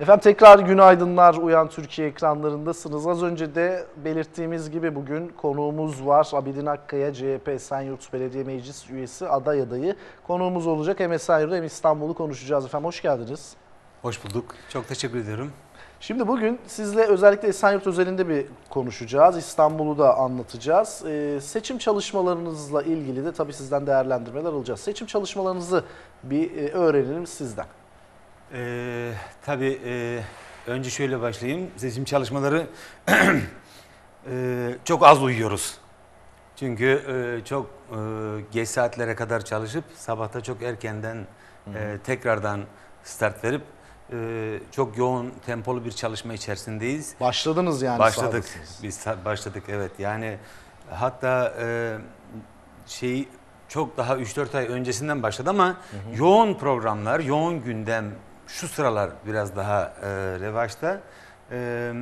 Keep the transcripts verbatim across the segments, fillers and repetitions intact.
Efendim tekrar günaydınlar, Uyan Türkiye ekranlarındasınız. Az önce de belirttiğimiz gibi bugün konuğumuz var. Abidin Akkaya, C H P Esenyurt Belediye Meclis Üyesi aday adayı konuğumuz olacak. Hem Esenyurt'u hem İstanbul'u konuşacağız efendim. Hoş geldiniz. Hoş bulduk. Çok teşekkür ediyorum. Şimdi bugün sizle özellikle Esenyurt özelinde bir konuşacağız. İstanbul'u da anlatacağız. Ee, seçim çalışmalarınızla ilgili de tabii sizden değerlendirmeler alacağız. Seçim çalışmalarınızı bir e, öğrenelim sizden. Ee, tabii e, önce şöyle başlayayım. Seçim çalışmaları e, çok az uyuyoruz. Çünkü e, çok e, geç saatlere kadar çalışıp sabahta çok erkenden e, tekrardan start verip e, çok yoğun tempolu bir çalışma içerisindeyiz. Başladınız yani. Başladık. Biz başladık evet. Yani hatta e, şey çok daha üç dört ay öncesinden başladı ama hı hı. yoğun programlar, yoğun gündem şu sıralar biraz daha e, revaçta. E,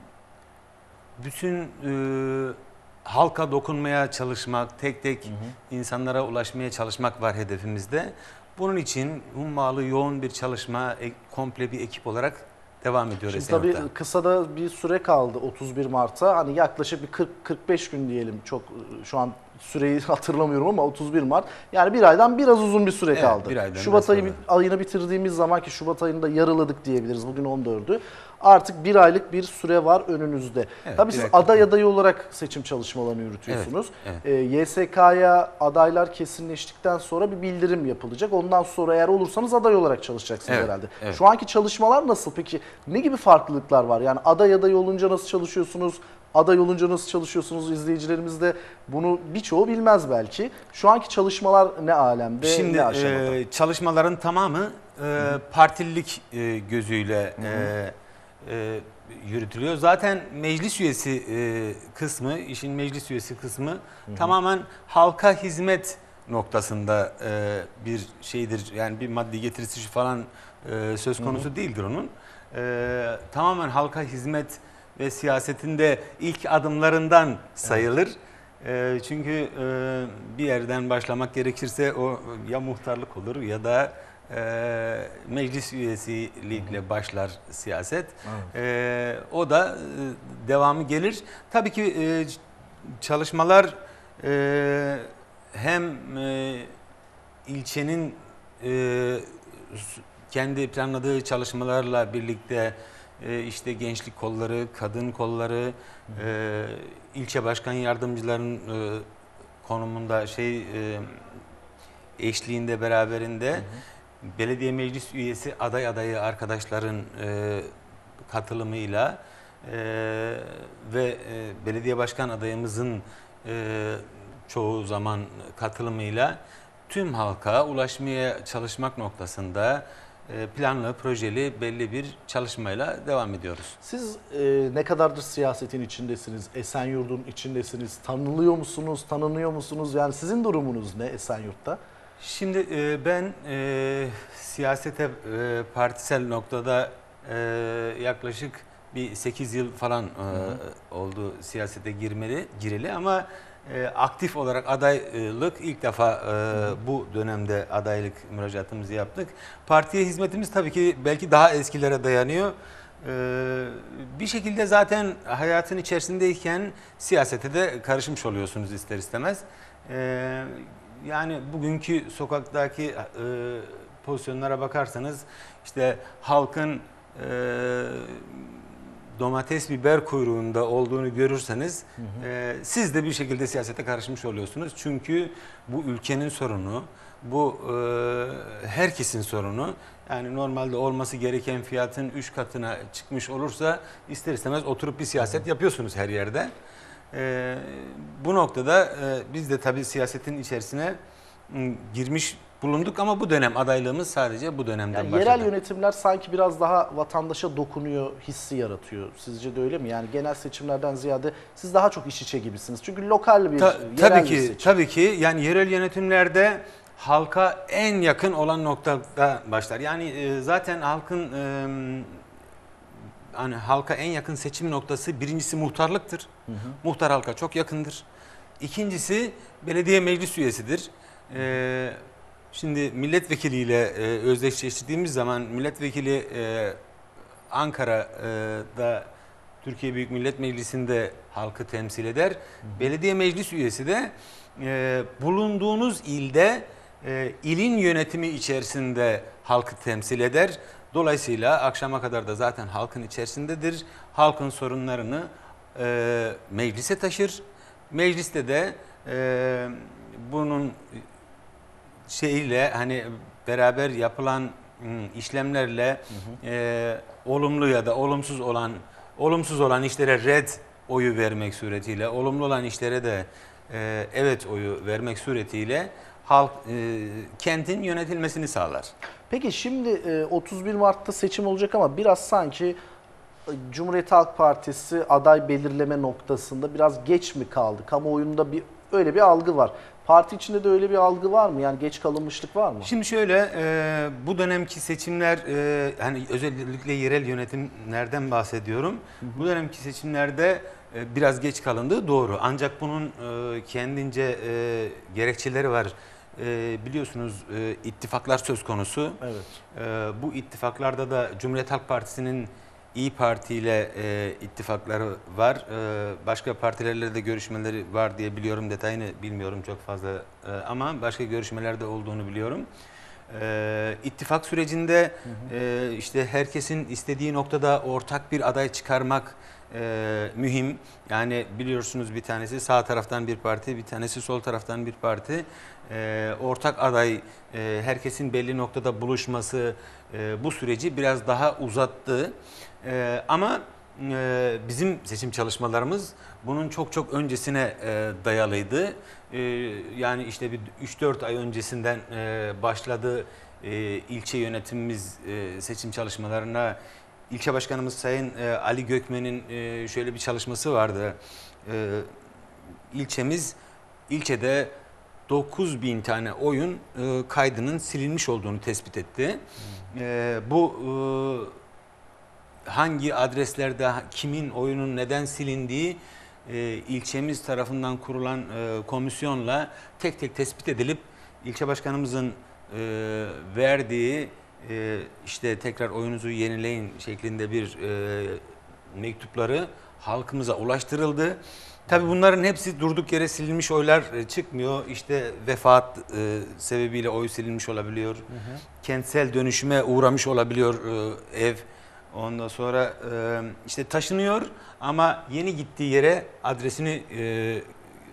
bütün e, halka dokunmaya çalışmak, tek tek hı hı. insanlara ulaşmaya çalışmak var hedefimizde. Bunun için hummalı yoğun bir çalışma, e, komple bir ekip olarak devam ediyor. Şimdi tabii kısa da bir süre kaldı otuz bir Mart'a. Hani yaklaşık bir kırk kırk beş gün diyelim. Çok şu an süreyi hatırlamıyorum ama otuz bir Mart. Yani bir aydan biraz uzun bir süre kaldı. Evet, Şubat ayı, ayını bitirdiğimiz zaman ki Şubat ayında yarıladık diyebiliriz. Bugün on dördü. Artık bir aylık bir süre var önünüzde. Evet, tabii siz aday adayı olarak seçim çalışmalarını yürütüyorsunuz. Evet, evet. E, Y S K'ya adaylar kesinleştikten sonra bir bildirim yapılacak. Ondan sonra eğer olursanız aday olarak çalışacaksınız evet, herhalde. Evet. Şu anki çalışmalar nasıl peki? Ne gibi farklılıklar var? Yani aday adayı olunca nasıl çalışıyorsunuz? Aday olunca nasıl çalışıyorsunuz? İzleyicilerimiz de bunu birçoğu bilmez belki. Şu anki çalışmalar ne alemde, Şimdi, ne aşamada? E, çalışmaların tamamı e, partililik e, gözüyle e, e, yürütülüyor. Zaten meclis üyesi e, kısmı, işin meclis üyesi kısmı hı hı. tamamen halka hizmet noktasında e, bir şeydir. Yani bir maddi getirisi falan e, söz konusu hı hı. değildir onun. E, tamamen halka hizmet ve siyasetinde ilk adımlarından sayılır. Evet. E, çünkü e, bir yerden başlamak gerekirse o ya muhtarlık olur ya da e, meclis üyesilikle hı hı. başlar siyaset. Evet. E, o da e, devamı gelir. Tabii ki e, çalışmalar e, hem e, ilçenin e, kendi planladığı çalışmalarla birlikte e, işte gençlik kolları, kadın kolları, e, ilçe başkan yardımcılarının e, konumunda şey e, eşliğinde beraberinde hı hı. belediye meclis üyesi aday adayı arkadaşların e, katılımıyla e, ve e, belediye başkan adayımızın e, çoğu zaman katılımıyla tüm halka ulaşmaya çalışmak noktasında planlı, projeli, belli bir çalışmayla devam ediyoruz. Siz e, ne kadardır siyasetin içindesiniz? Esenyurt'un içindesiniz. Tanınıyor musunuz? Tanınıyor musunuz? Yani sizin durumunuz ne Esenyurt'ta? Şimdi e, ben e, siyasete e, partisel noktada e, yaklaşık bir sekiz yıl falan e, hı hı. oldu siyasete girmeli, gireli ama e, aktif olarak adaylık ilk defa e, bu dönemde adaylık müracaatımızı yaptık. Partiye hizmetimiz tabii ki belki daha eskilere dayanıyor. E, bir şekilde zaten hayatın içerisindeyken siyasete de karışmış oluyorsunuz ister istemez. E, yani bugünkü sokaktaki e, pozisyonlara bakarsanız işte halkın e, domates biber kuyruğunda olduğunu görürseniz hı hı. E, siz de bir şekilde siyasete karışmış oluyorsunuz. Çünkü bu ülkenin sorunu, bu e, herkesin sorunu. Yani normalde olması gereken fiyatın üç katına çıkmış olursa ister istemez oturup bir siyaset yapıyorsunuz her yerde. E, bu noktada e, biz de tabii siyasetin içerisine m, girmiş bulunduk ama bu dönem adaylığımız sadece bu dönemden yani başladı. Yerel yönetimler sanki biraz daha vatandaşa dokunuyor hissi yaratıyor. Sizce de öyle mi? Yani genel seçimlerden ziyade siz daha çok iç içe gibisiniz. Çünkü lokal bir Ta, yerel tabii bir ki, seçim. Tabii ki yani yerel yönetimlerde halka en yakın olan noktada başlar. Yani e, zaten halkın e, hani halka en yakın seçim noktası birincisi muhtarlıktır. Hı hı. Muhtar halka çok yakındır. İkincisi belediye meclis üyesidir. E, şimdi milletvekiliyle e, özdeşleştirdiğimiz zaman milletvekili e, Ankara'da Türkiye Büyük Millet Meclisi'nde halkı temsil eder. Hı hı. Belediye meclis üyesi de e, bulunduğunuz ilde e, ilin yönetimi içerisinde halkı temsil eder. Dolayısıyla akşama kadar da zaten halkın içerisindedir. Halkın sorunlarını e, meclise taşır. Mecliste de e, bunun şeyle hani beraber yapılan işlemlerle hı hı. E, olumlu ya da olumsuz olan olumsuz olan işlere red oyu vermek suretiyle, olumlu olan işlere de e, evet oyu vermek suretiyle halk e, kentin yönetilmesini sağlar. Peki şimdi e, otuz bir Mart'ta seçim olacak ama biraz sanki Cumhuriyet Halk Partisi aday belirleme noktasında biraz geç mi kaldı? Kamuoyunda bir öyle bir algı var. Parti içinde de öyle bir algı var mı? Yani geç kalınmışlık var mı? Şimdi şöyle, e, bu dönemki seçimler, e, hani özellikle yerel yönetimlerden bahsediyorum. Hı hı. Bu dönemki seçimlerde e, biraz geç kalındığı doğru. Ancak bunun e, kendince e, gerekçeleri var. E, biliyorsunuz e, ittifaklar söz konusu. Evet. E, bu ittifaklarda da Cumhuriyet Halk Partisi'nin İyi Parti ile e, ittifakları var. E, başka partilerle de görüşmeleri var diye biliyorum. Detayını bilmiyorum çok fazla e, ama başka görüşmelerde olduğunu biliyorum. E, ittifak sürecinde hı hı. E, işte herkesin istediği noktada ortak bir aday çıkarmak e, mühim. Yani biliyorsunuz bir tanesi sağ taraftan bir parti, bir tanesi sol taraftan bir parti. E, ortak aday, e, herkesin belli noktada buluşması e, bu süreci biraz daha uzattı. Ee, ama e, bizim seçim çalışmalarımız bunun çok çok öncesine e, dayalıydı. E, yani işte bir üç dört ay öncesinden e, başladı e, ilçe yönetimimiz e, seçim çalışmalarına. İlçe Başkanımız Sayın e, Ali Gökmen'in e, şöyle bir çalışması vardı. E, ilçemiz, ilçede dokuz bin tane oyun e, kaydının silinmiş olduğunu tespit etti. E, bu e, hangi adreslerde kimin oyunun neden silindiği e, ilçemiz tarafından kurulan e, komisyonla tek tek tespit edilip ilçe başkanımızın e, verdiği e, işte tekrar oyunuzu yenileyin şeklinde bir e, mektupları halkımıza ulaştırıldı. Tabii bunların hepsi durduk yere silinmiş oylar çıkmıyor. İşte vefat e, sebebiyle oy silinmiş olabiliyor. Hı hı. Kentsel dönüşüme uğramış olabiliyor e, ev. Ondan sonra e, işte taşınıyor ama yeni gittiği yere adresini, e,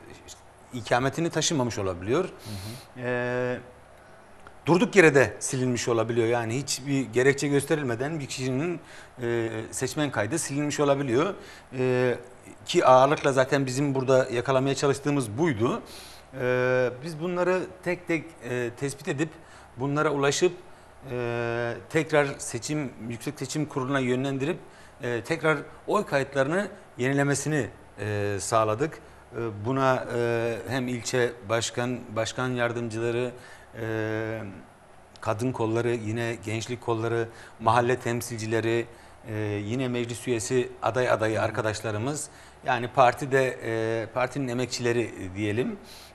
ikametini taşımamış olabiliyor. Hı hı. E, durduk yere de silinmiş olabiliyor. Yani hiçbir gerekçe gösterilmeden bir kişinin e, seçmen kaydı silinmiş olabiliyor. E, ki ağırlıkla zaten bizim burada yakalamaya çalıştığımız buydu. E, biz bunları tek tek e, tespit edip bunlara ulaşıp Ee, tekrar seçim Yüksek Seçim Kurulu'na yönlendirip e, tekrar oy kayıtlarını yenilemesini e, sağladık. E, buna e, hem ilçe başkan, başkan yardımcıları, e, kadın kolları, yine gençlik kolları, mahalle temsilcileri, e, yine meclis üyesi aday adayı arkadaşlarımız, yani partide e, partinin emekçileri diyelim,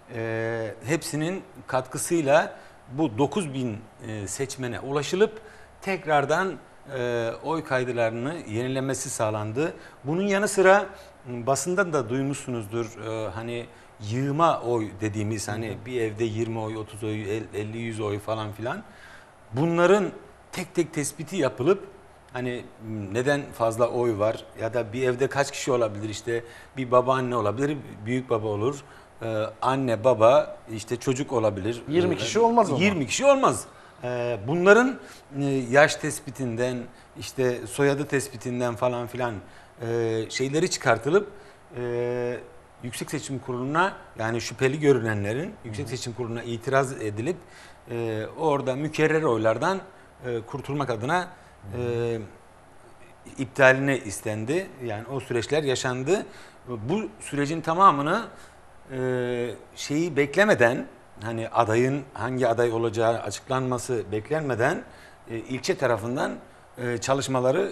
e, hepsinin katkısıyla bu dokuz bin seçmene ulaşılıp tekrardan e, oy kaydılarını yenilemesi sağlandı. Bunun yanı sıra basından da duymuşsunuzdur, e, hani yığma oy dediğimiz, hani hı hı. bir evde yirmi oy, otuz oy, elli yüz oy falan filan. Bunların tek tek tespiti yapılıp hani neden fazla oy var ya da bir evde kaç kişi olabilir, işte bir babaanne olabilir, büyük baba olur. Ee, anne, baba, işte çocuk olabilir. yirmi kişi olmaz ama. yirmi kişi olmaz. Ee, bunların e, yaş tespitinden, işte soyadı tespitinden falan filan e, şeyleri çıkartılıp e, Yüksek Seçim Kurulu'na, yani şüpheli görünenlerin Yüksek Seçim Kurulu'na itiraz edilip e, orada mükerrer oylardan e, kurtulmak adına e, iptaline istendi. Yani o süreçler yaşandı. Bu sürecin tamamını Ee, şeyi beklemeden, hani adayın hangi aday olacağı açıklanması beklenmeden e, ilçe tarafından e, çalışmaları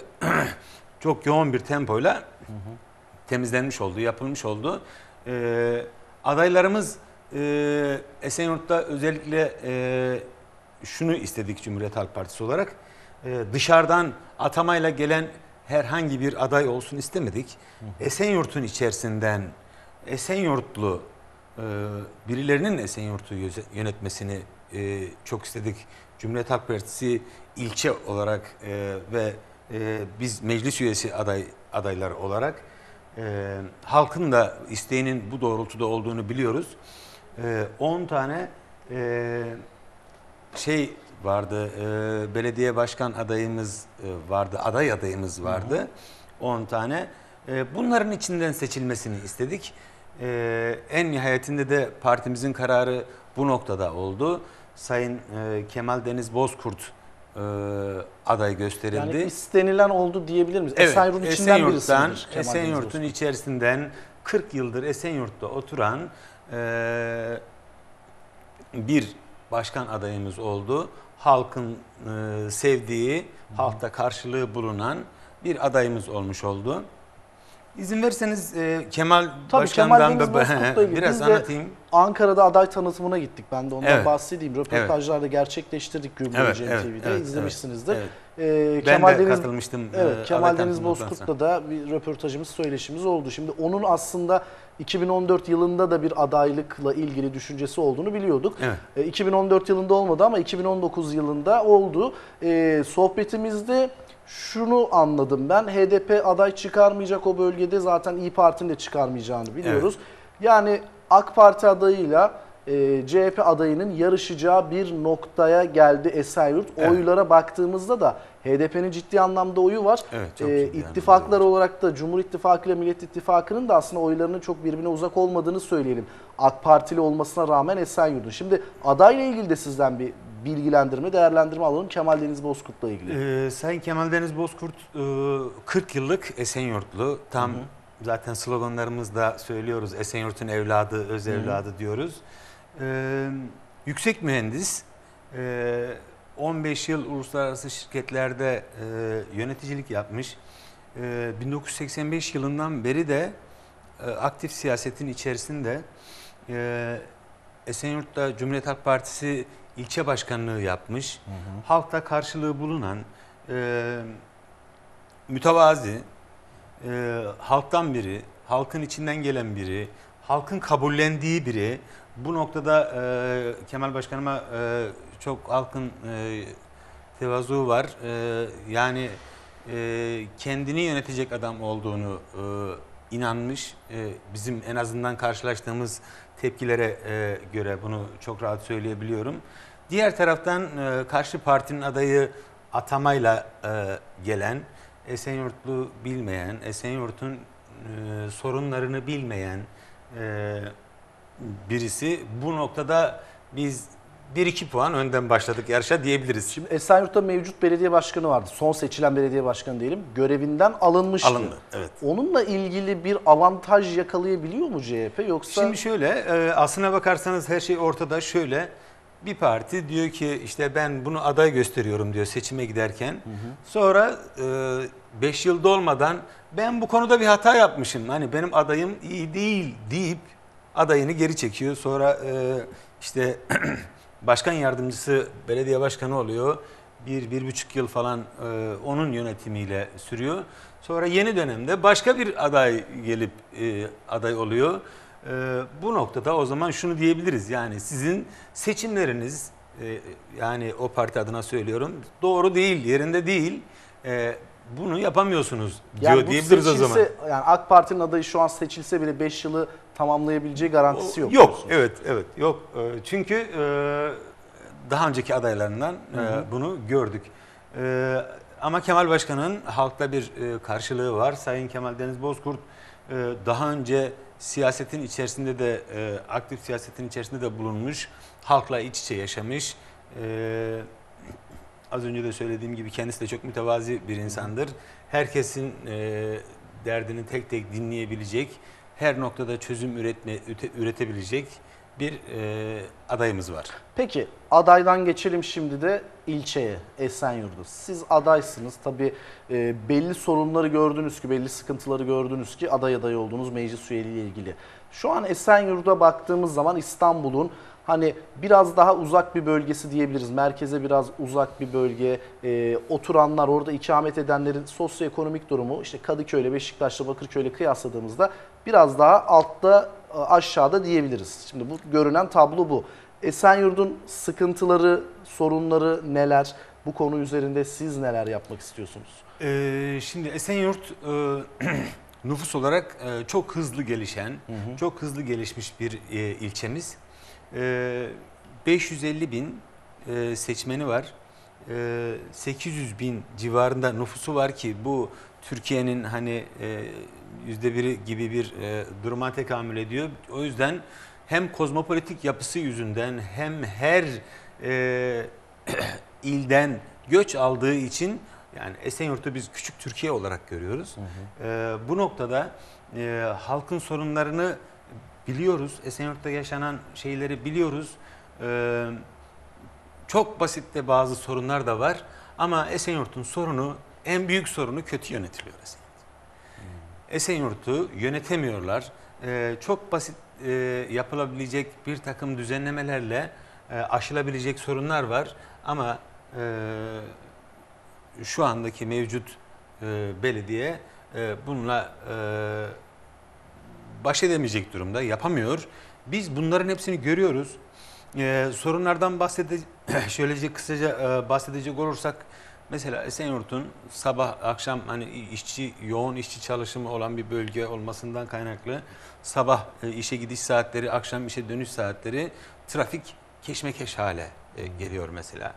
çok yoğun bir tempoyla hı hı. temizlenmiş oldu, yapılmış oldu. E, adaylarımız e, Esenyurt'ta özellikle e, şunu istedik Cumhuriyet Halk Partisi olarak, e, dışarıdan atamayla gelen herhangi bir aday olsun istemedik. Hı hı. Esenyurt'un içerisinden Esenyurtlu e, birilerinin Esenyurt'u yönetmesini e, çok istedik. Cumhuriyet Halk Partisi ilçe olarak e, ve e, biz meclis üyesi aday adaylar olarak e, halkın da isteğinin bu doğrultuda olduğunu biliyoruz. on tane e, şey vardı, e, belediye başkan adayımız e, vardı, aday adayımız vardı, on tane. E, bunların içinden seçilmesini istedik. E, en nihayetinde de partimizin kararı bu noktada oldu. Sayın e, Kemal Deniz Bozkurt e, aday gösterildi. Yani istenilen oldu diyebilir miyiz? Evet, Esenyurt'un içinden birisidir. Esenyurt'un içerisinden kırk yıldır Esenyurt'ta oturan e, bir başkan adayımız oldu. Halkın e, sevdiği, Hı. halkta karşılığı bulunan bir adayımız olmuş oldu. İzin verirseniz e, Kemal Tabii, Başkan'dan Kemal da biraz anlatayım. Ankara'da aday tanıtımına gittik. Ben de ondan evet. bahsedeyim. Röportajlarda evet. gerçekleştirdik Gürbüz evet, evet, T V'de. Evet, İzlemişsinizdir. Evet. Ee, ben Kemal de Deniz, katılmıştım. Evet, e, Kemal Deniz Bozkurt'la da bir röportajımız, söyleşimiz oldu. Şimdi onun aslında iki bin on dört yılında da bir adaylıkla ilgili düşüncesi olduğunu biliyorduk. Evet. E, iki bin on dört yılında olmadı ama iki bin on dokuz yılında oldu. E, sohbetimizde şunu anladım ben. H D P aday çıkarmayacak o bölgede, zaten İYİ Parti'nin de çıkarmayacağını biliyoruz. Evet. Yani AK Parti adayıyla e, C H P adayının yarışacağı bir noktaya geldi Esenyurt. Evet. Oylara baktığımızda da H D P'nin ciddi anlamda oyu var. Evet, e, ittifaklar olarak da Cumhur İttifakı ile Millet İttifakı'nın da aslında oylarının çok birbirine uzak olmadığını söyleyelim. AK Partili olmasına rağmen Esenyurt'un. Şimdi adayla ilgili de sizden bir bilgilendirme, değerlendirme alalım Kemal Deniz Bozkurt'la ilgili. Ee, Sayın Kemal Deniz Bozkurt kırk yıllık Esenyurtlu. Tam hı hı. zaten sloganlarımızda söylüyoruz. Esenyurt'un evladı, öz evladı hı hı. diyoruz. Ee, yüksek mühendis. Ee, on beş yıl uluslararası şirketlerde e, yöneticilik yapmış. E, bin dokuz yüz seksen beş yılından beri de e, aktif siyasetin içerisinde. E, Esenyurt'ta Cumhuriyet Halk Partisi ilçe başkanlığı yapmış. Hı hı. Halkta karşılığı bulunan, e, mütevazi, e, halktan biri, halkın içinden gelen biri, halkın kabullendiği biri. Bu noktada e, Kemal Başkanıma e, çok halkın e, tevazu var. E, yani e, kendini yönetecek adam olduğunu e, inanmış. E, bizim en azından karşılaştığımız tepkilere e, göre bunu çok rahat söyleyebiliyorum. Diğer taraftan e, karşı partinin adayı atamayla e, gelen, Esenyurtlu bilmeyen, Esenyurt'un e, sorunlarını bilmeyen e, birisi. Bu noktada biz bir iki puan önden başladık yarışa diyebiliriz. Şimdi Esenyurt'ta mevcut belediye başkanı vardı. Son seçilen belediye başkanı diyelim. Görevinden alınmıştı. Alındı, evet. Onunla ilgili bir avantaj yakalayabiliyor mu C H P yoksa? Şimdi şöyle, e, aslına bakarsanız her şey ortada. Şöyle, bir parti diyor ki işte ben bunu aday gösteriyorum diyor seçime giderken. Hı hı. Sonra beş yılda olmadan ben bu konuda bir hata yapmışım. Hani benim adayım iyi değil deyip adayını geri çekiyor. Sonra e, işte başkan yardımcısı belediye başkanı oluyor. Bir, bir buçuk yıl falan e, onun yönetimiyle sürüyor. Sonra yeni dönemde başka bir aday gelip e, aday oluyor. E, bu noktada o zaman şunu diyebiliriz. Yani sizin seçimleriniz, e, yani o parti adına söylüyorum, doğru değil, yerinde değil. E, bunu yapamıyorsunuz diyor yani diyebiliriz o zaman. Yani AK Parti'nin adayı şu an seçilse bile beş yılı tamamlayabileceği garantisi yok. Yok, diyorsunuz. evet, evet, yok. Çünkü daha önceki adaylarından hı hı. bunu gördük. Ama Kemal Başkan'ın halkta bir karşılığı var. Sayın Kemal Deniz Bozkurt daha önce siyasetin içerisinde de, aktif siyasetin içerisinde de bulunmuş, halkla iç içe yaşamış. Az önce de söylediğim gibi kendisi de çok mütevazi bir insandır. Herkesin derdini tek tek dinleyebilecek, her noktada çözüm üretme, üretebilecek bir e, adayımız var. Peki adaydan geçelim şimdi de ilçeye, Esenyurt'a. Siz adaysınız. Tabii e, belli sorunları gördünüz ki, belli sıkıntıları gördünüz ki aday adayı olduğunuz meclis üyeliği ile ilgili. Şu an Esenyurt'a baktığımız zaman İstanbul'un hani biraz daha uzak bir bölgesi diyebiliriz. Merkeze biraz uzak bir bölge. E, oturanlar, orada ikamet edenlerin sosyoekonomik durumu işte Kadıköy'le, Beşiktaş'la, Bakırköy'le kıyasladığımızda biraz daha altta, aşağıda diyebiliriz. Şimdi bu görünen tablo bu. Esenyurt'un sıkıntıları, sorunları neler? Bu konu üzerinde siz neler yapmak istiyorsunuz? Ee, şimdi Esenyurt e, nüfus olarak e, çok hızlı gelişen, hı hı. çok hızlı gelişmiş bir e, ilçemiz. E, beş yüz elli bin e, seçmeni var. E, sekiz yüz bin civarında nüfusu var ki bu Türkiye'nin hani e, yüzde biri gibi bir e, duruma tekamül ediyor. O yüzden hem kozmopolitik yapısı yüzünden hem her e, ilden göç aldığı için yani Esenyurt'u biz küçük Türkiye olarak görüyoruz. Hı hı. E, bu noktada e, halkın sorunlarını biliyoruz. Esenyurt'ta yaşanan şeyleri biliyoruz. E, çok basit de bazı sorunlar da var. Ama Esenyurt'un sorunu, en büyük sorunu kötü yönetiliyor Esenyurt. Hmm. Esenyurt'u yönetemiyorlar. E, çok basit e, yapılabilecek bir takım düzenlemelerle e, aşılabilecek sorunlar var. Ama e, şu andaki mevcut e, belediye e, bununla e, baş edemeyecek durumda, yapamıyor. Biz bunların hepsini görüyoruz. Ee, sorunlardan bahsedecek, şöylece kısaca e, bahsedecek olursak, mesela Esenyurt'un sabah akşam hani işçi yoğun işçi çalışımı olan bir bölge olmasından kaynaklı sabah e, işe gidiş saatleri, akşam işe dönüş saatleri trafik keşmekeş hale e, geliyor mesela.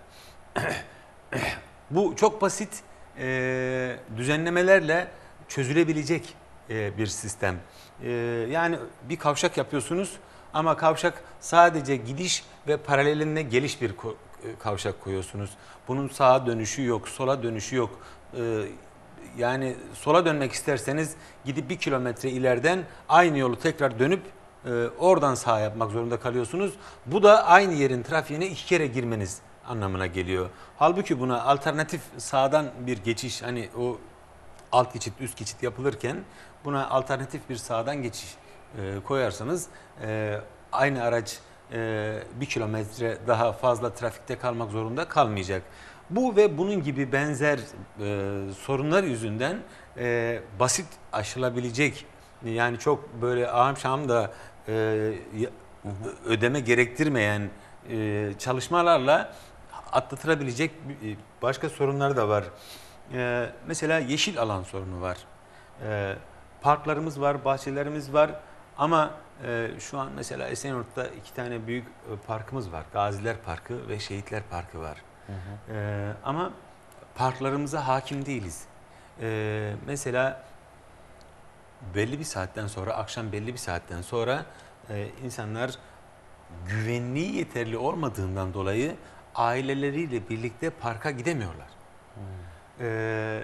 Bu çok basit e, düzenlemelerle çözülebilecek e, bir sistem. E, yani bir kavşak yapıyorsunuz ama kavşak sadece gidiş ve paralelinde geliş bir kavşak koyuyorsunuz. Bunun sağa dönüşü yok, sola dönüşü yok. E, yani sola dönmek isterseniz gidip bir kilometre ileriden aynı yolu tekrar dönüp e, oradan sağa yapmak zorunda kalıyorsunuz. Bu da aynı yerin trafiğine iki kere girmeniz anlamına geliyor. Halbuki buna alternatif sağdan bir geçiş, hani o alt geçit üst geçit yapılırken buna alternatif bir sağdan geçiş e, koyarsanız e, aynı araç e, bir kilometre daha fazla trafikte kalmak zorunda kalmayacak. Bu ve bunun gibi benzer e, sorunlar yüzünden e, basit aşılabilecek, yani çok böyle ağam şam da e, ödeme gerektirmeyen e, çalışmalarla atlatılabilecek başka sorunlar da var. Ee, mesela yeşil alan sorunu var. Ee, parklarımız var, bahçelerimiz var ama e, şu an mesela Esenyurt'ta iki tane büyük parkımız var. Gaziler Parkı ve Şehitler Parkı var. Hı hı. Ee, ama parklarımıza hakim değiliz. Ee, mesela belli bir saatten sonra, akşam belli bir saatten sonra e, insanlar güvenliği yeterli olmadığından dolayı aileleriyle birlikte parka gidemiyorlar. Hmm. Ee,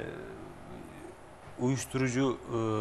uyuşturucu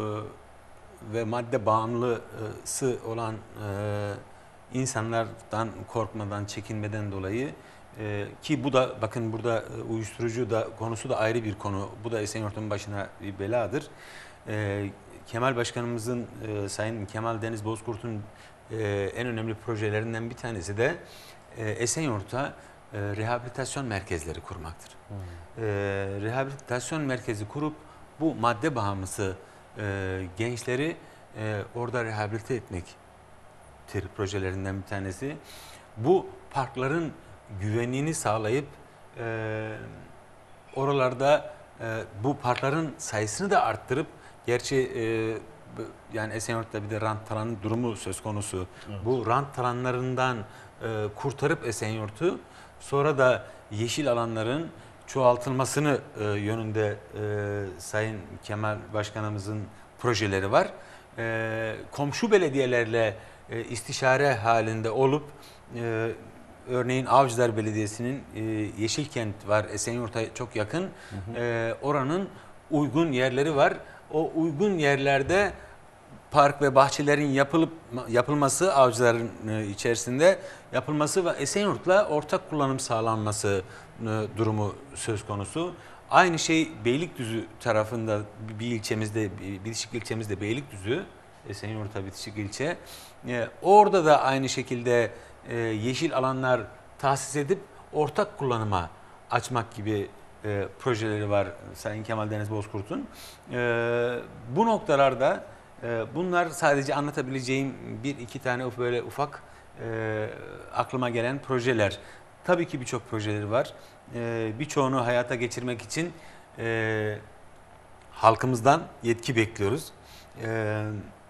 e, ve madde bağımlısı olan e, insanlardan korkmadan, çekinmeden dolayı e, ki bu da bakın burada uyuşturucu da konusu da ayrı bir konu. Bu da Esenyurt'un başına bir beladır. E, Kemal Başkanımızın, e, Sayın Kemal Deniz Bozkurt'un e, en önemli projelerinden bir tanesi de e, Esenyurt'a e, rehabilitasyon merkezleri kurmaktır. Hmm. E, rehabilitasyon merkezi kurup bu madde bağımlısı e, gençleri e, orada rehabilite etmektir projelerinden bir tanesi. Bu parkların güvenliğini sağlayıp e, oralarda e, bu parkların sayısını da arttırıp, gerçi e, yani Esenyurt'ta bir de rant talan durumu söz konusu. Evet. Bu rant talanlarından e, kurtarıp Esenyurt'u, sonra da yeşil alanların çoğaltılmasını e, yönünde e, Sayın Kemal Başkanımızın projeleri var. E, komşu belediyelerle e, istişare halinde olup e, örneğin Avcılar Belediyesi'nin e, Yeşilkent var, Esenyurt'a çok yakın. Hı hı. E, oranın uygun yerleri var. O uygun yerlerde park ve bahçelerin yapılıp yapılması, Avcılar'ın e, içerisinde yapılması ve Esenyurt'la ortak kullanım sağlanması e, durumu söz konusu. Aynı şey Beylikdüzü tarafında bir ilçemizde, bir bitişik ilçemizde Beylikdüzü, Esenyurt'a bitişik ilçe. E, orada da aynı şekilde e, yeşil alanlar tahsis edip ortak kullanıma açmak gibi e, projeleri var Sayın Kemal Deniz Bozkurt'un. E, bu noktalarda e, bunlar sadece anlatabileceğim bir iki tane böyle ufak e, aklıma gelen projeler. Tabii ki birçok projeleri var. E, birçoğunu hayata geçirmek için e, halkımızdan yetki bekliyoruz. E,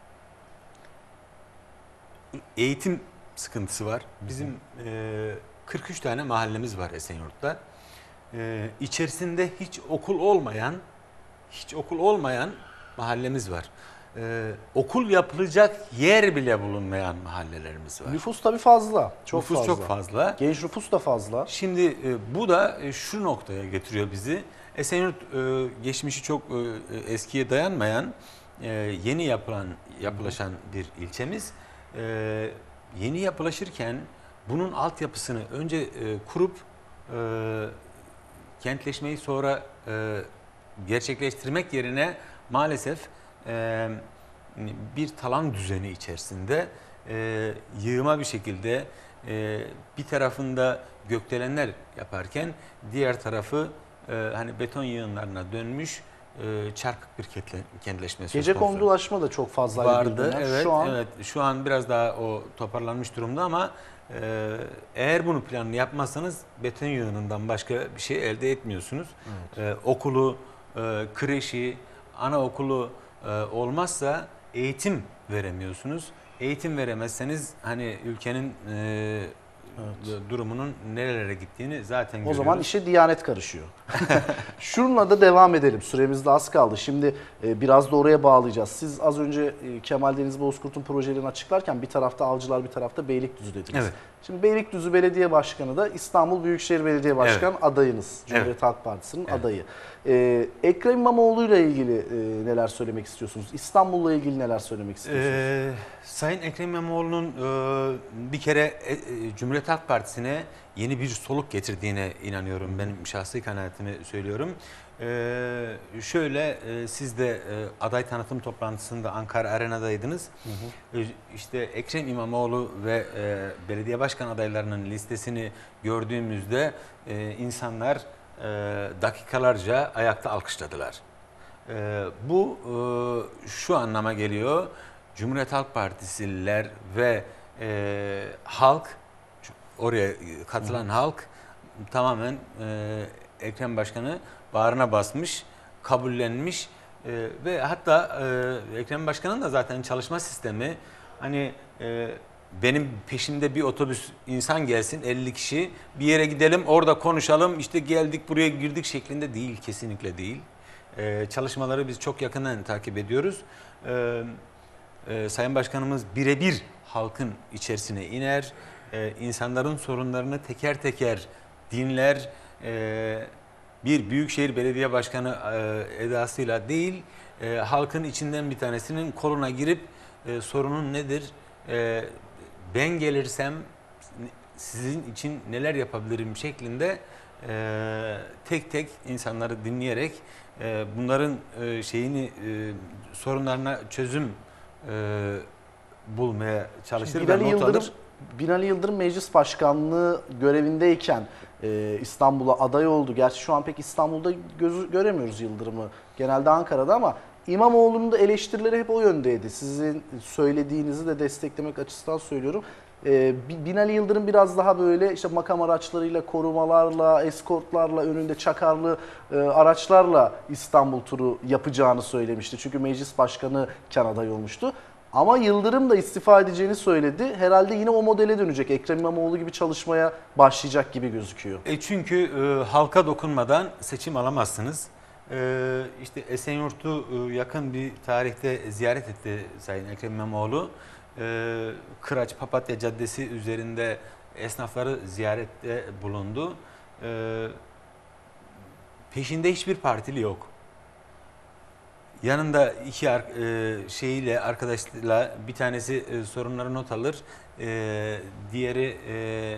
eğitim sıkıntısı var. Bizim e, kırk üç tane mahallemiz var Esenyurt'ta. Ee, içerisinde hiç okul olmayan, hiç okul olmayan mahallemiz var. Ee, okul yapılacak yer bile bulunmayan mahallelerimiz var. Nüfus tabii fazla. Çok Nüfus fazla. çok fazla. Genç nüfus da fazla. Şimdi e, bu da e, şu noktaya getiriyor bizi. Esenyurt e, geçmişi çok e, eskiye dayanmayan, e, yeni yapılan, yapılaşan bir ilçemiz. E, yeni yapılaşırken bunun altyapısını önce e, kurup e, kentleşmeyi sonra e, gerçekleştirmek yerine maalesef e, bir talan düzeni içerisinde e, yığma bir şekilde e, bir tarafında gökdelenler yaparken diğer tarafı e, hani beton yığınlarına dönmüş e, çarpık bir kentleşme söz Gece konusu. kondulaşma da çok fazla Vardı. Evet, şu an evet. Şu an biraz daha o toparlanmış durumda ama Ee, eğer bunu planını yapmazsanız beton yığınından başka bir şey elde etmiyorsunuz. Evet. Ee, okulu, e, kreşi, anaokulu e, olmazsa eğitim veremiyorsunuz. Eğitim veremezseniz hani ülkenin e, evet. durumunun nerelere gittiğini zaten o görüyoruz. zaman işe Diyanet karışıyor. Şununla da devam edelim. Süremiz de az kaldı. Şimdi e, biraz da oraya bağlayacağız. Siz az önce e, Kemal Deniz Bozkurt'un projelerini açıklarken bir tarafta Avcılar, bir tarafta Beylikdüzü dediniz. Evet. Şimdi Beylikdüzü Belediye Başkanı da İstanbul Büyükşehir Belediye Başkanı evet. adayınız. Cumhuriyet evet. Halk Partisi'nin evet. adayı. Ee, Ekrem İmamoğlu ile ilgili e, neler söylemek istiyorsunuz? İstanbul'la ilgili neler söylemek istiyorsunuz? Ee, Sayın Ekrem İmamoğlu'nun e, bir kere e, Cumhuriyet Halk Partisi'ne yeni bir soluk getirdiğine inanıyorum. Benim şahsi kanaatimi söylüyorum. Ee, şöyle e, siz de e, aday tanıtım toplantısında Ankara Arena'daydınız. Hı hı. E, işte Ekrem İmamoğlu ve e, belediye başkan adaylarının listesini gördüğümüzde e, insanlar e, dakikalarca ayakta alkışladılar. E, bu e, şu anlama geliyor. Cumhuriyet Halk Partisililer ve e, halk, oraya katılan hı. halk tamamen e, Ekrem Başkan'ı bağrına basmış, kabullenmiş e, ve hatta e, Ekrem Başkan'ın da zaten çalışma sistemi hani e, benim peşimde bir otobüs insan gelsin elli kişi bir yere gidelim orada konuşalım işte geldik buraya girdik şeklinde değil, kesinlikle değil. E, çalışmaları biz çok yakından takip ediyoruz. E, e, Sayın Başkanımız birebir halkın içerisine iner, e, insanların sorunlarını teker teker dinler, e, bir Büyükşehir Belediye Başkanı e, edasıyla değil, e, halkın içinden bir tanesinin koluna girip e, sorunun nedir, e, ben gelirsem sizin için neler yapabilirim şeklinde e, tek tek insanları dinleyerek e, bunların e, şeyini e, sorunlarına çözüm e, bulmaya çalışır ve Binali not Yıldırım, alır. Binali Yıldırım Meclis Başkanlığı görevindeyken e, İstanbul'a aday oldu. Gerçi şu an pek İstanbul'da gözü, göremiyoruz Yıldırım'ı. Genelde Ankara'da ama İmamoğlu'nun da eleştirileri hep o yöndeydi. Sizin söylediğinizi de desteklemek açısından söylüyorum. E, Binali Yıldırım biraz daha böyle işte makam araçlarıyla, korumalarla, eskortlarla, önünde çakarlı e, araçlarla İstanbul turu yapacağını söylemişti. Çünkü meclis başkanı iken aday olmuştu. Ama Yıldırım da istifa edeceğini söyledi. Herhalde yine o modele dönecek. Ekrem İmamoğlu gibi çalışmaya başlayacak gibi gözüküyor. E çünkü e, halka dokunmadan seçim alamazsınız. E, işte Esenyurt'u e, yakın bir tarihte ziyaret etti Sayın Ekrem İmamoğlu. E, Kıraç Papatya Caddesi üzerinde esnafları ziyarette bulundu. E, peşinde hiçbir partili yok. yanında iki ar e, şeyiyle arkadaşla bir tanesi e, sorunları not alır, e, diğeri e,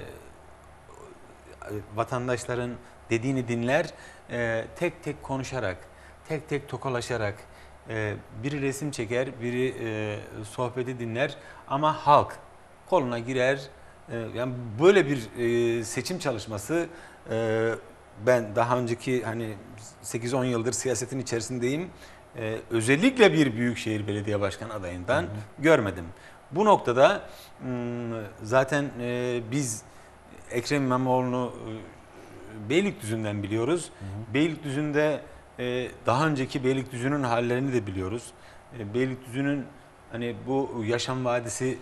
vatandaşların dediğini dinler, e, tek tek konuşarak, tek tek tokalaşarak, e, biri resim çeker, biri e, sohbeti dinler ama halk koluna girer. E, yani böyle bir e, seçim çalışması, e, ben daha önceki hani sekiz on yıldır siyasetin içerisindeyim. Ee, özellikle bir büyükşehir belediye başkanı adayından hı hı. görmedim. Bu noktada zaten e, biz Ekrem İmamoğlu'nu e, Beylikdüzü'nden biliyoruz. Hı hı. Beylikdüzü'nde e, daha önceki Beylikdüzü'nün hallerini de biliyoruz. E, Beylikdüzü'nün hani bu yaşam vadisi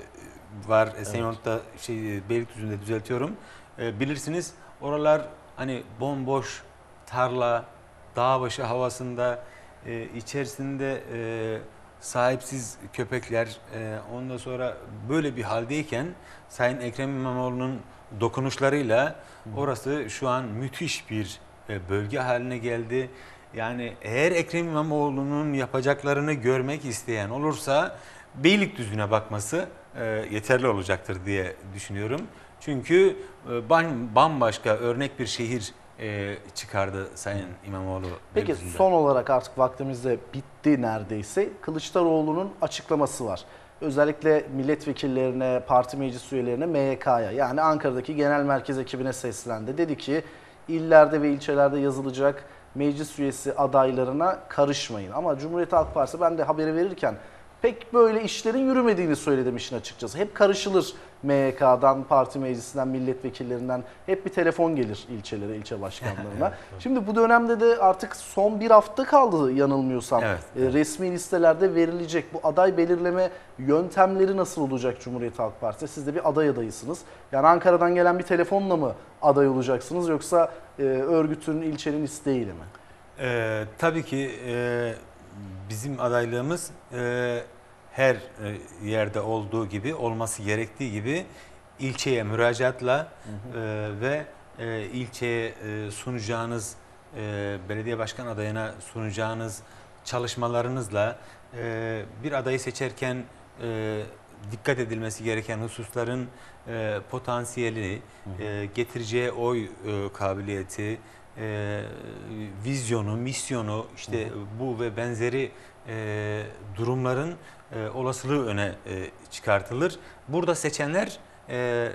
e, var. Evet. Esenyurt'ta şey Beylikdüzü'nde düzeltiyorum. E, bilirsiniz oralar hani bomboş tarla, dağ başı havasında, e, içerisinde e, sahipsiz köpekler, e, ondan sonra böyle bir haldeyken Sayın Ekrem İmamoğlu'nun dokunuşlarıyla orası şu an müthiş bir e, bölge haline geldi. Yani eğer Ekrem İmamoğlu'nun yapacaklarını görmek isteyen olursa Beylikdüzü'ne bakması e, yeterli olacaktır diye düşünüyorum. Çünkü e, bambaşka örnek bir şehir e, çıkardı Sayın İmamoğlu. Peki son olarak artık vaktimiz de bitti neredeyse. Kılıçdaroğlu'nun açıklaması var. Özellikle milletvekillerine, parti meclis üyelerine, M Y K'ya yani Ankara'daki genel merkez ekibine seslendi. Dedi ki illerde ve ilçelerde yazılacak meclis üyesi adaylarına karışmayın. Ama Cumhuriyet Halk Partisi, ben de haberi verirken pek böyle işlerin yürümediğini söyledim işin açıkçası. Hep karışılır M Y K'dan, parti meclisinden, milletvekillerinden hep bir telefon gelir ilçelere, ilçe başkanlarına. Evet, şimdi bu dönemde de artık son bir hafta kaldı yanılmıyorsam. Evet, evet. Resmi listelerde verilecek. Bu aday belirleme yöntemleri nasıl olacak Cumhuriyet Halk Partisi? Siz de bir aday adayısınız. Yani Ankara'dan gelen bir telefonla mı aday olacaksınız yoksa e, örgütün, ilçenin isteğiyle mi? Ee, tabii ki e, bizim adaylığımız e, her yerde olduğu gibi, olması gerektiği gibi ilçeye müracaatla hı hı. E, ve e, ilçeye e, sunacağınız, e, belediye başkan adayına sunacağınız çalışmalarınızla e, bir adayı seçerken e, dikkat edilmesi gereken hususların e, potansiyeli, hı hı. E, getireceği oy e, kabiliyeti, e, vizyonu, misyonu, işte hı hı. bu ve benzeri e, durumların e, olasılığı öne e, çıkartılır. Burada seçenler e,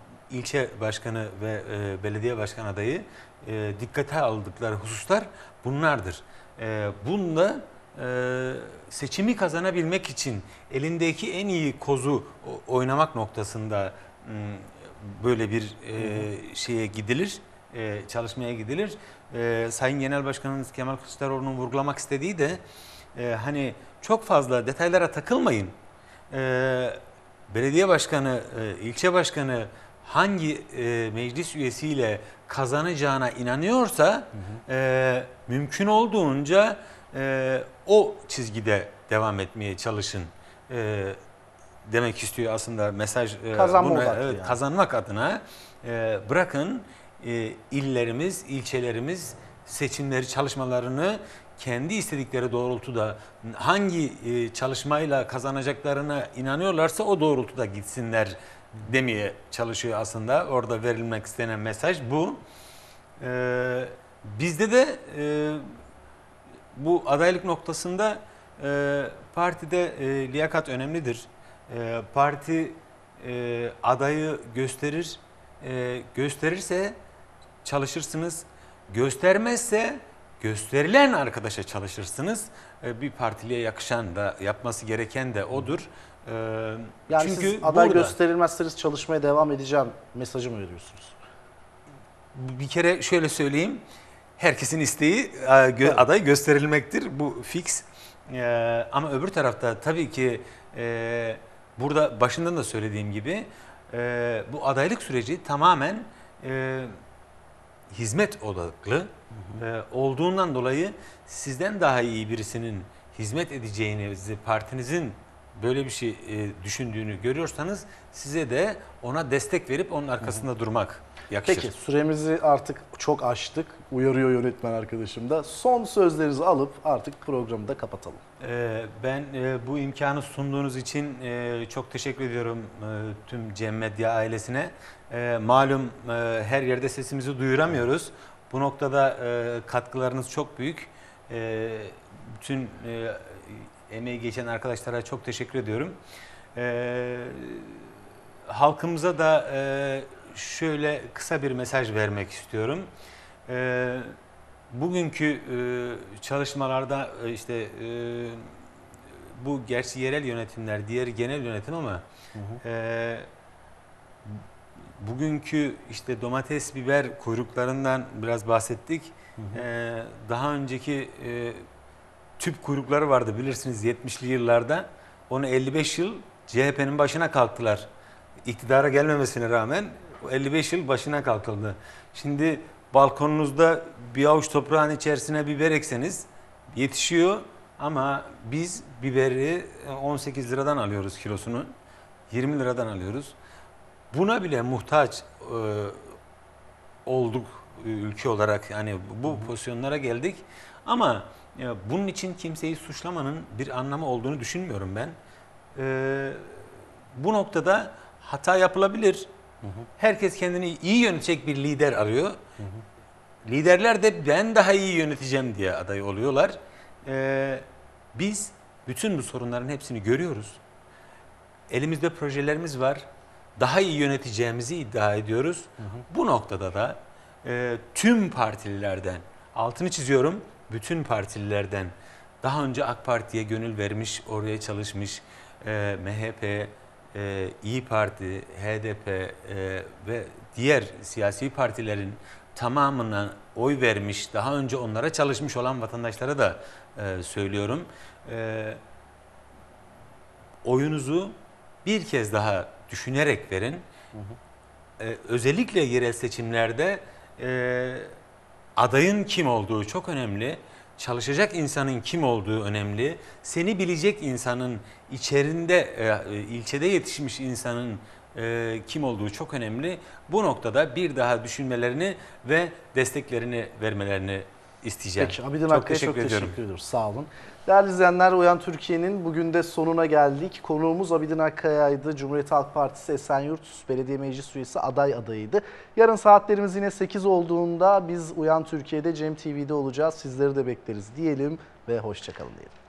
ilçe başkanı ve e, belediye başkan adayı e, dikkate aldıkları hususlar bunlardır. E, bunda e, seçimi kazanabilmek için elindeki en iyi kozu oynamak noktasında m, böyle bir e, şeye gidilir, e, çalışmaya gidilir. E, Sayın Genel Başkanımız Kemal Kılıçdaroğlu'nun vurgulamak istediği de e, hani çok fazla detaylara takılmayın. E, belediye başkanı, e, ilçe başkanı hangi e, meclis üyesiyle kazanacağına inanıyorsa hı hı. E, mümkün olduğunca e, o çizgide devam etmeye çalışın e, demek istiyor aslında mesaj. E, Kazanma bunu, odaklı evet, yani. Kazanmak adına e, bırakın e, illerimiz, ilçelerimiz seçimleri, çalışmalarını kendi istedikleri doğrultuda hangi e, çalışmayla kazanacaklarına inanıyorlarsa o doğrultuda gitsinler demeye çalışıyor aslında. Orada verilmek istenen mesaj bu. Ee, bizde de e, bu adaylık noktasında e, partide e, liyakat önemlidir. E, parti e, adayı gösterir, e, gösterirse çalışırsınız, göstermezse gösterilen arkadaşa çalışırsınız. E, bir partiliye yakışan da, yapması gereken de odur. E, yani çünkü siz aday burada, gösterilmezseniz çalışmaya devam edeceğim mesajı mı veriyorsunuz? Bir kere şöyle söyleyeyim. Herkesin isteği e, aday gösterilmektir. Bu fix. E, ama öbür tarafta tabii ki e, burada başından da söylediğim gibi e, bu adaylık süreci tamamen e, hizmet odaklı hı hı. E, olduğundan dolayı sizden daha iyi birisinin hizmet edeceğini, partinizin böyle bir şey e, düşündüğünü görüyorsanız size de ona destek verip onun arkasında hı hı. durmak yakışır. Peki süremizi artık çok aştık. Uyarıyor yönetmen arkadaşım da. Son sözlerinizi alıp artık programı da kapatalım. Ee, ben e, bu imkanı sunduğunuz için e, çok teşekkür ediyorum e, tüm Cem Medya ailesine. E, malum e, her yerde sesimizi duyuramıyoruz. Bu noktada e, katkılarınız çok büyük. E, bütün e, emeği geçen arkadaşlara çok teşekkür ediyorum. E, halkımıza da e, şöyle kısa bir mesaj vermek istiyorum. E, bugünkü e, çalışmalarda e, işte e, bu gerçi yerel yönetimler, diğeri genel yönetim ama hı hı. E, bugünkü işte domates, biber kuyruklarından biraz bahsettik. Hı hı. E, daha önceki e, tüp kuyrukları vardı bilirsiniz yetmişli yıllarda. Onu elli beş yıl C H P'nin başına kalktılar. İktidara gelmemesine rağmen elli beş yıl başına kalkıldı. Şimdi balkonunuzda bir avuç toprağın içerisine biber ekseniz yetişiyor ama biz biberi on sekiz liradan alıyoruz kilosunu. yirmi liradan alıyoruz. Buna bile muhtaç e, olduk ülke olarak. Yani bu pozisyonlara geldik. Ama ya, bunun için kimseyi suçlamanın bir anlamı olduğunu düşünmüyorum ben. E, bu noktada hata yapılabilir. Hı hı. Herkes kendini iyi yönetecek bir lider arıyor. Hı hı. Liderler de ben daha iyi yöneteceğim diye aday oluyorlar. Ee, biz bütün bu sorunların hepsini görüyoruz. Elimizde projelerimiz var. Daha iyi yöneteceğimizi iddia ediyoruz. Hı hı. Bu noktada da e, tüm partililerden, altını çiziyorum, bütün partililerden daha önce AK Parti'ye gönül vermiş, oraya çalışmış e, M H P, e, İyi Parti, H D P e, ve diğer siyasi partilerin tamamına oy vermiş, daha önce onlara çalışmış olan vatandaşlara da e, söylüyorum. E, oyunuzu bir kez daha düşünerek verin. Hı hı. E, özellikle yerel seçimlerde e, adayın kim olduğu çok önemli. Çalışacak insanın kim olduğu önemli. Seni bilecek insanın, içerinde, e, ilçede yetişmiş insanın e, kim olduğu çok önemli. Bu noktada bir daha düşünmelerini ve desteklerini vermelerini isteyeceğim. Peki Abidin Akkaya çok teşekkür, çok teşekkür ediyoruz. Sağ olun. Değerli izleyenler, Uyan Türkiye'nin bugün de sonuna geldik. Konuğumuz Abidin Akkaya'ydı. Cumhuriyet Halk Partisi Esenyurt Belediye Meclis Üyesi aday adayıydı. Yarın saatlerimiz yine sekiz olduğunda biz Uyan Türkiye'de Cem T V'de olacağız. Sizleri de bekleriz diyelim ve hoşçakalın diyelim.